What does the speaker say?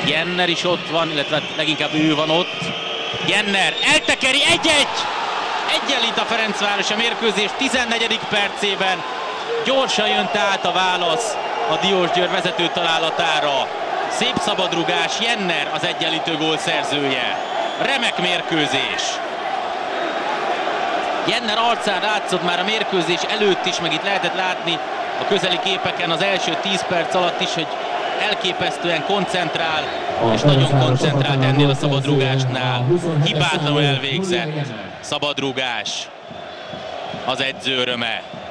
Jenner is ott van, illetve leginkább ő van ott. Jenner eltekeri, 1-1! Egyenlít a Ferencváros a mérkőzés 14. percében. Gyorsan jön tehát a válasz a Diósgyőr vezető találatára. Szép szabadrugás, Jenner az egyenlítő gól szerzője. Remek mérkőzés. Jenner arcán látszott már a mérkőzés előtt is, meg itt lehetett látni a közeli képeken az első 10 perc alatt is, hogy elképesztően koncentrál, és nagyon koncentrált ennél a szabadrugásnál. Hibátlanul elvégzett szabadrugás az edző öröme.